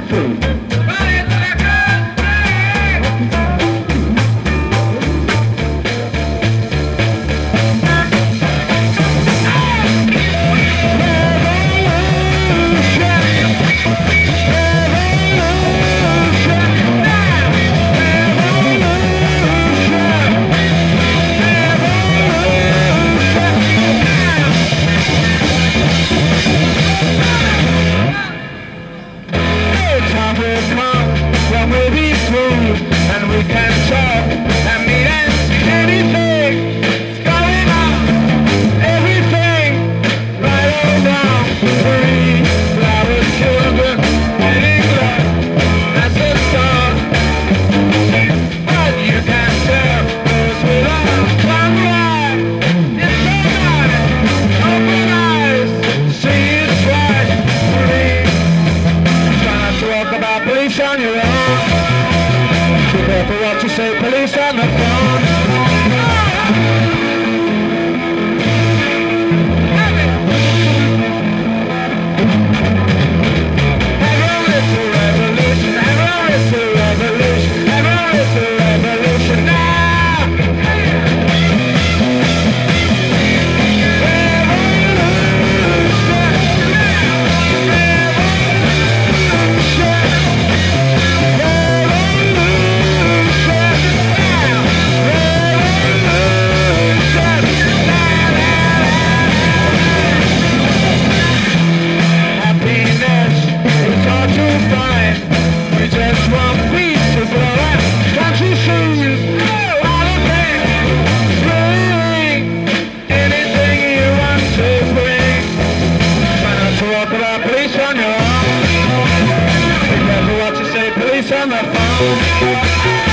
food. We'll be smooth and we can talk and meet and see anything that's going on. Everything right on down. 3 flower children getting lost. That's the song. But you can tell those with a fun ride. It's alright. Open eyes. See it's right. 3. Try not to walk about police on your own. Be careful what you say, police on the phone. Everyone is a revolution, everyone is a revolution, everyone is a revolution now. Police on your own. Be careful what you say, police on the phone.